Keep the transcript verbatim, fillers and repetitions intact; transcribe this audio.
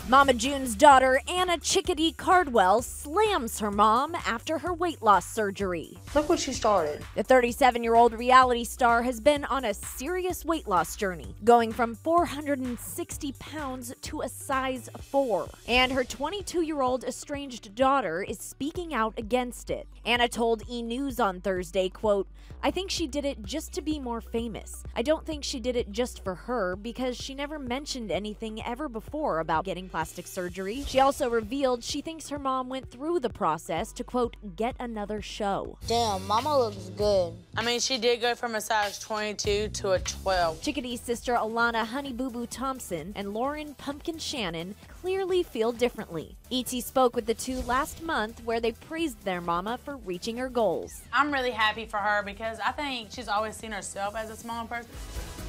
Mama June's daughter, Anna Chickadee Cardwell, slams her mom after her weight loss surgery. Look what she started. The thirty-seven-year-old reality star has been on a serious weight loss journey, going from four hundred sixty pounds to a size four. And her twenty-two-year-old estranged daughter is speaking out against it. Anna told E! News on Thursday, quote, "I think she did it just to be more famous. I don't think she did it just for her because she never mentioned anything ever before about getting plastic surgery." She also revealed she thinks her mom went through the process to, quote, "get another show." Damn, mama looks good. I mean, she did go from a size twenty-two to a twelve. Chickadee's sister Alana Honey Boo Boo Thompson and Lauren Pumpkin Shannon clearly feel differently. E T spoke with the two last month where they praised their mama for reaching her goals. I'm really happy for her because I think she's always seen herself as a small person.